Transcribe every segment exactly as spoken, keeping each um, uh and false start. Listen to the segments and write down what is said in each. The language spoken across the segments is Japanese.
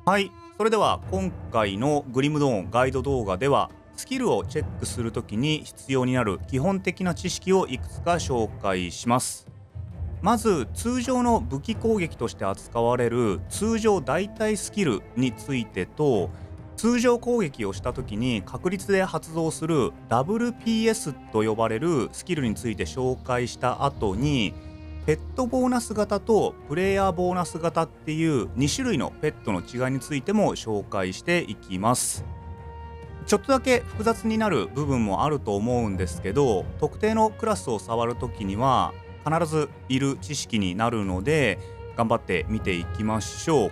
はい、それでは今回のグリムドーンガイド動画ではスキルをチェックするときに必要になる基本的な知識をいくつか紹介します。まず通常の武器攻撃として扱われる通常代替スキルについてと、通常攻撃をした時に確率で発動する ダブリューピーエス と呼ばれるスキルについて紹介した後に、ペットボーナス型とプレイヤーボーナス型っていうに種類のペットの違いについても紹介していきます。ちょっとだけ複雑になる部分もあると思うんですけど、特定のクラスを触るときには必ずいる知識になるので頑張って見ていきましょう。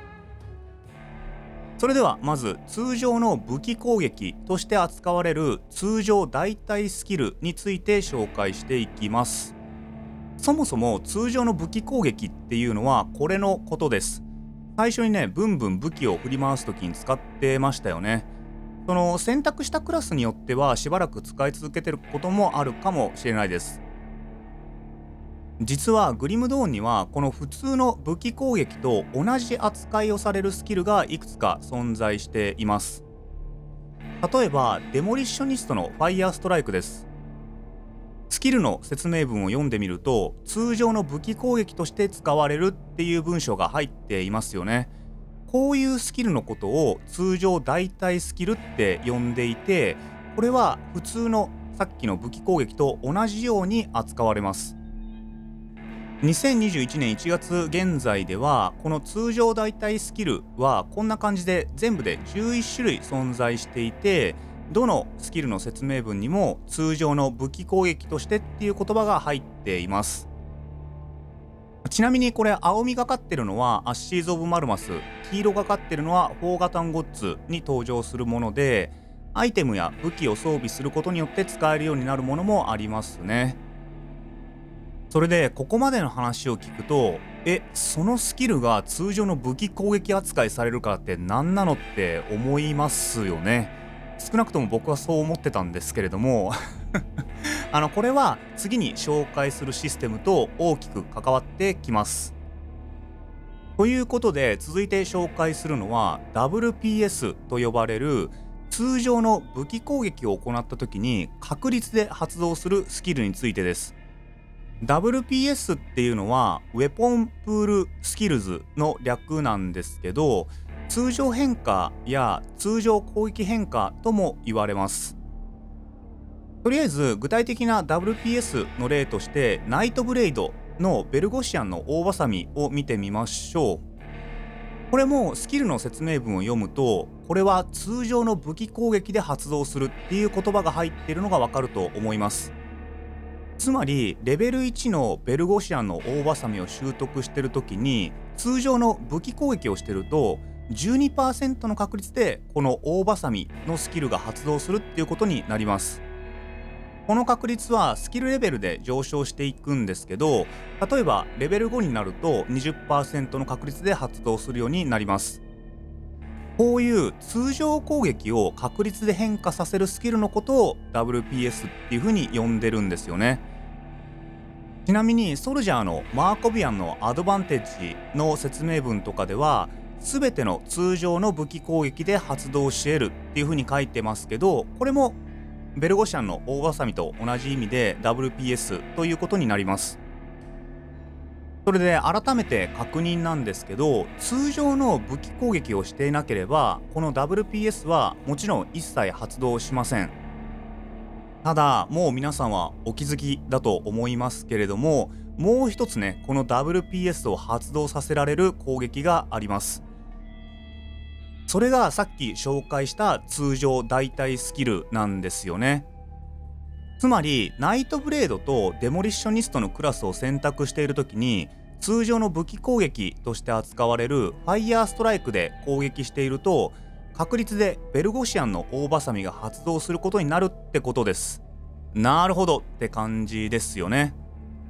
それではまず通常の武器攻撃として扱われる通常代替スキルについて紹介していきます。そもそも通常の武器攻撃っていうのはこれのことです。最初にね、ブンブン武器を振り回す時に使ってましたよね。その選択したクラスによってはしばらく使い続けてることもあるかもしれないです。実はグリムドーンにはこの普通の武器攻撃と同じ扱いをされるスキルがいくつか存在しています。例えばデモリッショニストのファイヤーストライクです。スキルの説明文を読んでみると、通常の武器攻撃として使われるっていう文章が入っていますよね。こういうスキルのことを通常代替スキルって呼んでいて、これは普通のさっきの武器攻撃と同じように扱われます。にせんにじゅういちねんいちがつ現在ではこの通常代替スキルはこんな感じで全部でじゅういち種類存在していて、どのスキルの説明文にも通常の武器攻撃としてっていう言葉が入っています。ちなみにこれ青みがかってるのはアッシーズ・オブ・マルマス、黄色がかってるのはフォーガタン・ゴッツに登場するもので、アイテムや武器を装備することによって使えるようになるものもありますね。それでここまでの話を聞くと、え、そのスキルが通常の武器攻撃扱いされるからって何なのって思いますよね。少なくとも僕はそう思ってたんですけれどもあのこれは次に紹介するシステムと大きく関わってきます。ということで続いて紹介するのは ダブリューピーエス と呼ばれる通常の武器攻撃を行った時に確率で発動するスキルについてです。ダブリューピーエス っていうのはウェポンプールスキルズの略なんですけど、通常変化や通常攻撃変化とも言われます。とりあえず具体的な ダブリューピーエス の例としてナイトブレイドのベルゴシアンの大バサミを見てみましょう。これもスキルの説明文を読むと、これは通常の武器攻撃で発動するっていう言葉が入っているのがわかると思います。つまりレベルいちのベルゴシアンの大バサミを習得している時に通常の武器攻撃をしていると じゅうにパーセント の確率でこの大バサミのスキルが発動するっていうことになります。この確率はスキルレベルで上昇していくんですけど、例えばレベルごになると にじゅっパーセント の確率で発動するようになります。こういう通常攻撃を確率で変化させるスキルのことを ダブリューピーエス っていう風に呼んでるんですよね。ちなみにソルジャーのマーコビアンのアドバンテッジの説明文とかでは全ての通常の武器攻撃で発動し得るっていう風に書いてますけど、これもベルゴシャンの大バサミと同じ意味で ダブリューピーエス ということになります。それで改めて確認なんですけど、通常の武器攻撃をしていなければこの ダブリューピーエス はもちろん一切発動しません。ただもう皆さんはお気づきだと思いますけれども、もう一つね、この ダブリューピーエス を発動させられる攻撃があります。それがさっき紹介した通常代替スキルなんですよね。つまりナイトブレードとデモリッショニストのクラスを選択している時に通常の武器攻撃として扱われるファイヤーストライクで攻撃していると確率でベルゴシアンの大バサミが発動することになるってことです。なるほどって感じですよね。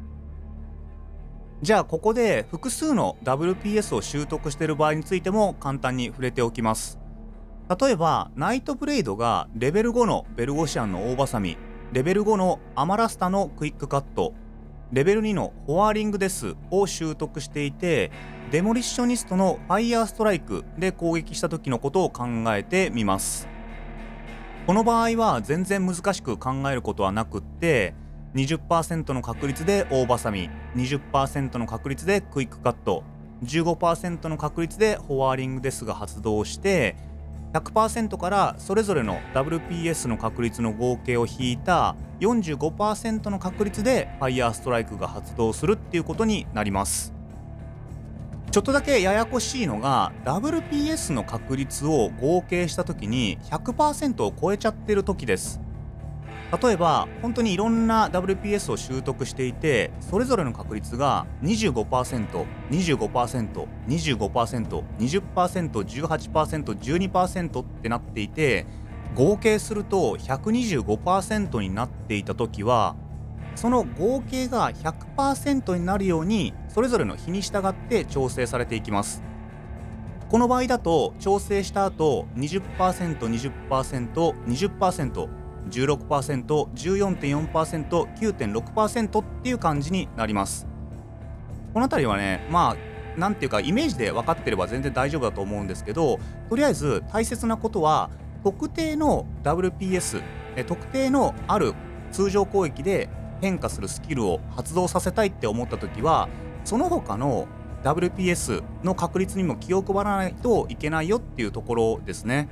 じゃあここで複数の ダブリューピーエス を習得している場合についても簡単に触れておきます。例えばナイトブレイドがレベルごのベルゴシアンの大バサミ、レベルごのアマラスタのクイックカット、 レベルにのフォワーリングデスを習得していて、デモリッショニストのファイヤーストライクで攻撃した時のことを考えてみます。この場合は全然難しく考えることはなくって、にじゅっパーセント の確率で大バサミ、にじゅっパーセント の確率でクイックカット、じゅうごパーセント の確率でフォワーリングデスが発動して、ひゃくパーセント からそれぞれの ダブリューピーエス の確率の合計を引いた よんじゅうごパーセント の確率でファイヤーストライクが発動するっていうことになります。ちょっとだけややこしいのが ダブリューピーエス の確率を合計した時に ひゃくパーセント を超えちゃってる時です。例えば本当にいろんな ダブリューピーエス を習得していて、それぞれの確率が にじゅうごパーセント、にじゅうごパーセント、にじゅうごパーセント、にじゅっパーセント、じゅうはちパーセント、じゅうにパーセント ってなっていて、合計すると ひゃくにじゅうごパーセント になっていた時は、その合計が ひゃくパーセント になるようにそれぞれの日に従って調整されていきます。この場合だと調整した後 にじゅっパーセント、にじゅっパーセント、にじゅっパーセント、じゅうろくパーセント、じゅうよんてんよんパーセント、きゅうてんろくパーセント っていう感じになります。このあたりはね、まあなんていうかイメージで分かってれば全然大丈夫だと思うんですけど、とりあえず大切なことは特定の ダブリューピーエス、え特定のある通常攻撃で変化するスキルを発動させたいって思った時は、その他の ダブリューピーエス の確率にも気を配らないといけないよっていうところですね。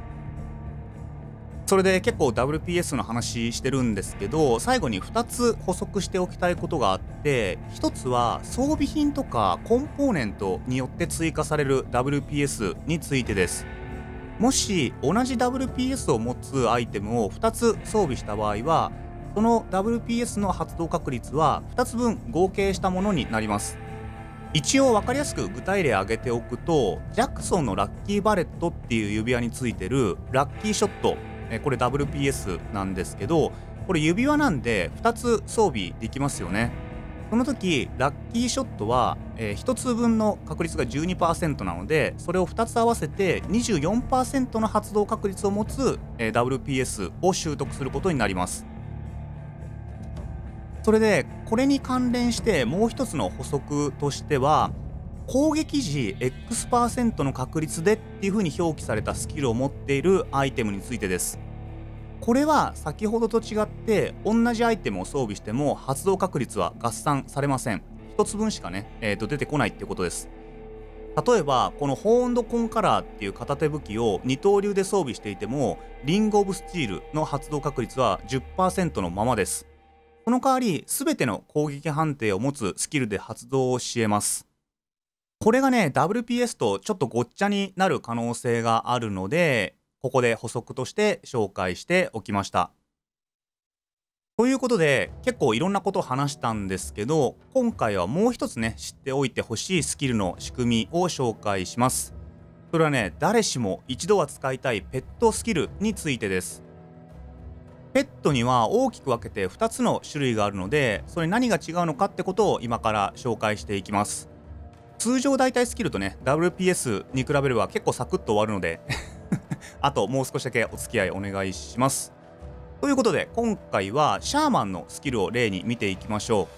それで結構 ダブリューピーエス の話してるんですけど、最後にふたつ補足しておきたいことがあって、ひとつは装備品とかコンポーネントによって追加される ダブリューピーエス についてです。もし同じ ダブリューピーエス を持つアイテムをふたつ装備した場合は、その ダブリューピーエス の発動確率はふたつぶん合計したものになります。一応分かりやすく具体例挙げておくと、ジャクソンのラッキーバレットっていう指輪についてるラッキーショット、これ ダブリューピーエス なんですけど、これ指輪なんでふたつ装備できますよね。その時ラッキーショットは、えー、ひとつぶんの確率が じゅうにパーセント なので、それをふたつ合わせて にじゅうよんパーセント の発動確率を持つ、えー、ダブリューピーエス を習得することになります。それでこれに関連してもう一つの補足としては、攻撃時 X% パーセントの確率でっていう風に表記されたスキルを持っているアイテムについてです。これは先ほどと違って同じアイテムを装備しても発動確率は合算されません。ひとつぶんしかね、えー、と出てこないっていうことです。例えばこのホーンドコンカラーっていう片手武器を二刀流で装備していても、リングオブスチールの発動確率は じゅっパーセント のままです。その代わり全ての攻撃判定を持つスキルで発動をし得ます。これがね ダブリューピーエス とちょっとごっちゃになる可能性があるので、ここで補足として紹介しておきました。ということで結構いろんなことを話したんですけど、今回はもう一つね知っておいてほしいスキルの仕組みを紹介します。それはね、誰しも一度は使いたいペットスキルについてです。ペットには大きく分けてふたつの種類があるので、それ何が違うのかってことを今から紹介していきます。通常代替スキルとね ダブリューピーエス に比べれば結構サクッと終わるのであともう少しだけお付き合いお願いします。ということで今回はシャーマンのスキルを例に見ていきましょう。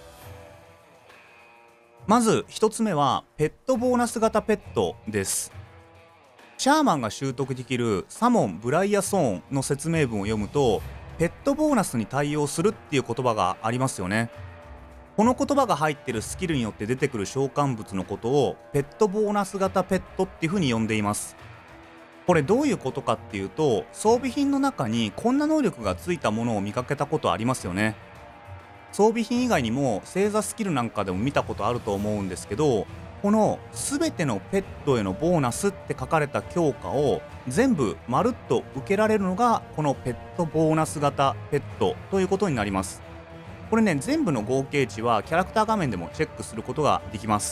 まずひとつめはペットボーナス型ペットです。シャーマンが習得できるサモン・ブライアソーンの説明文を読むと、ペットボーナスに対応するっていう言葉がありますよね。この言葉が入っているスキルによって出てくる召喚物のことをペットボーナス型ペットっていう風に呼んでいます。これどういうことかっていうと、装備品の中にこんな能力がついたものを見かけたことありますよね。装備品以外にも星座スキルなんかでも見たことあると思うんですけど、この全てのペットへのボーナスって書かれた強化を全部まるっと受けられるのがこのペットボーナス型ペットということになります。これね、全部の合計値はキャラクター画面でもチェックすることができます。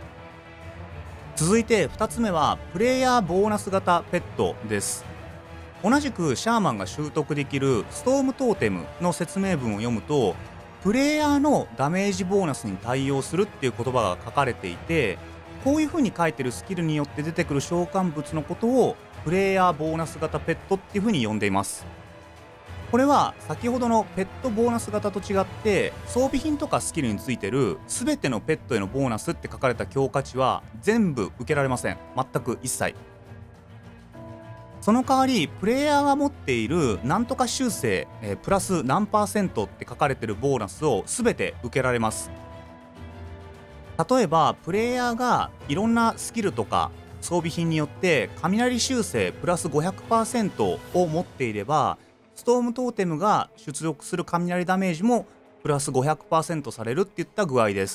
続いてふたつめはプレイヤーボーナス型ペットです。同じくシャーマンが習得できるストームトーテムの説明文を読むと、プレイヤーのダメージボーナスに対応するっていう言葉が書かれていて、こういう風に書いてるスキルによって出てくる召喚物のことをプレイヤーボーナス型ペットっていう風に呼んでいます。 これは先ほどのペットボーナス型と違って、装備品とかスキルについてる全てのペットへのボーナスって書かれた強化値は全部受けられません。全く一切。その代わりプレイヤーが持っているなんとか修正、えープラス何パーセントって書かれてるボーナスを全て受けられます。例えばプレイヤーがいろんなスキルとか装備品によって雷修正プラス ごひゃくパーセント を持っていれば、ストームトーテムが出力する雷ダメージもプラス ごひゃくパーセント されるっていった具合です。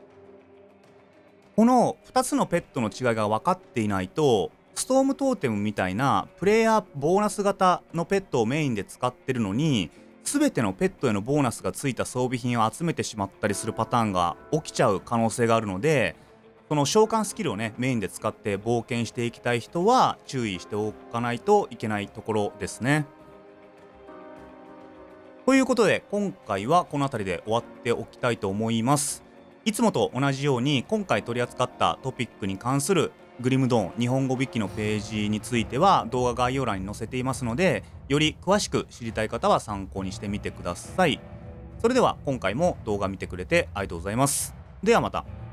このふたつのペットの違いが分かっていないと、ストームトーテムみたいなプレイヤーボーナス型のペットをメインで使ってるのに、全てのペットへのボーナスがついた装備品を集めてしまったりするパターンが起きちゃう可能性があるので、その召喚スキルをねメインで使って冒険していきたい人は注意しておかないといけないところですね。ということで今回はこの辺りで終わっておきたいと思います。いつもと同じように今回取り扱ったトピックに関するグリムドーン日本語ウィキのページについては動画概要欄に載せていますので、より詳しく知りたい方は参考にしてみてください。それでは今回も動画見てくれてありがとうございます。ではまた。